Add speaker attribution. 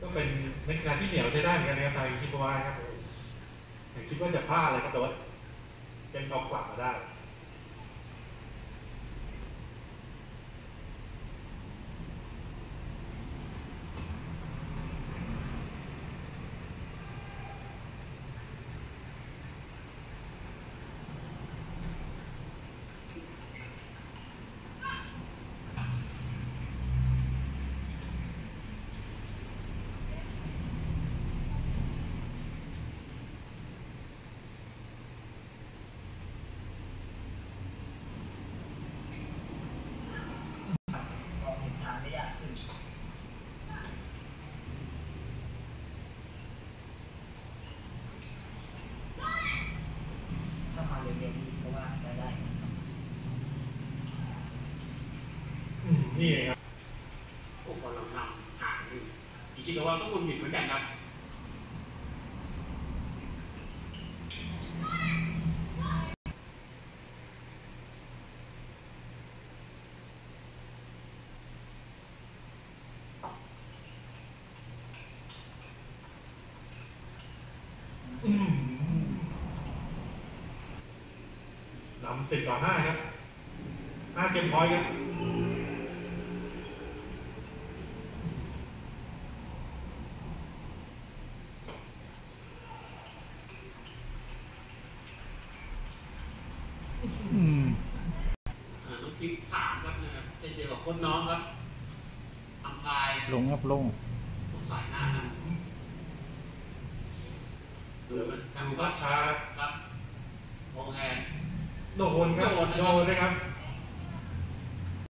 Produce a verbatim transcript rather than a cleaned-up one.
Speaker 1: ก็เป็นนักงานที่เหนียวใช้ได้เหมือนกันนะครับทางชิโกวะครับคิดว่าจะพลาดอะไรครับแต่ว่ายังเอากลับมาได้นี่ครับ
Speaker 2: โอ้โหเรานำห่างอยู่อิชิโกะก็คุณผิดเหมือนกันครับ
Speaker 1: นำสิบต่อห้าครับห้าเกมพอยต์ครับ
Speaker 2: น้องทิพย์ถามครับนะครับเช่นเดียวกับคนน้องครับอัมพาย
Speaker 3: ลงครับลง
Speaker 2: สายหน้าครับดูมันทำ
Speaker 1: ช้า
Speaker 2: ครับโมแฮน
Speaker 1: โดนครับโดนนะครับ